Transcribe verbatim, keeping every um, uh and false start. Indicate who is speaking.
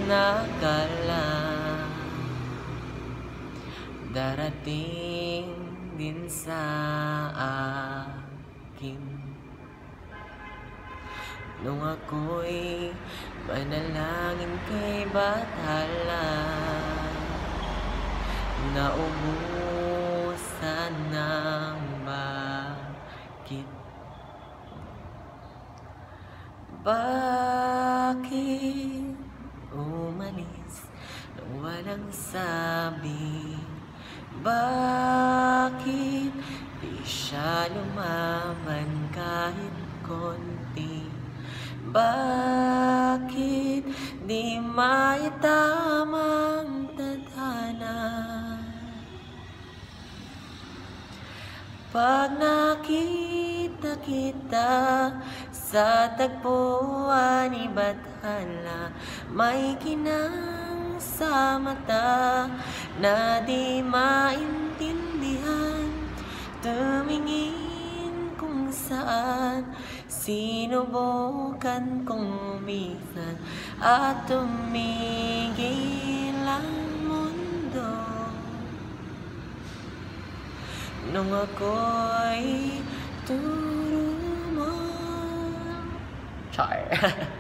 Speaker 1: nakala darating din sa akin nung ako'y manalangin kay Bathala. Naubusan ng bakit Bakit umalis nang walang sabi? Bakit di siya lumaban kahit konti? Bakit di maitamang tadhana? Pag nakita kita sa tagpuan ni Bathala, may kinang sa mata na di maintindihan. Tumingin kung saan, sinubukan kong minsan at tumigil ang mundo nung ako'y turo mo. Char.